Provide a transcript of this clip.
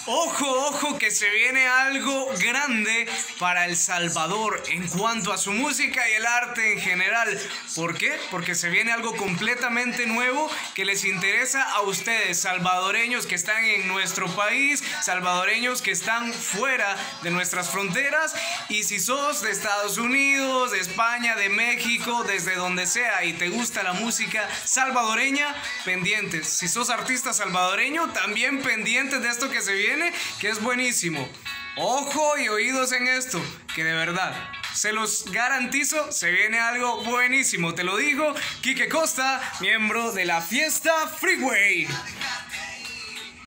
Ojo, ojo, que se viene algo grande para El Salvador en cuanto a su música y el arte en general. ¿Por qué? Porque se viene algo completamente nuevo que les interesa a ustedes, salvadoreños que están en nuestro país, salvadoreños que están fuera de nuestras fronteras. Y si sos de Estados Unidos, de España, de México, desde donde sea y te gusta la música salvadoreña, pendientes. Si sos artista salvadoreño, también pendientes de esto que se viene, que es buenísimo. Ojo y oídos en esto, que de verdad, se los garantizo, se viene algo buenísimo. Te lo digo, Quique Costa, miembro de la Fiesta Freeway.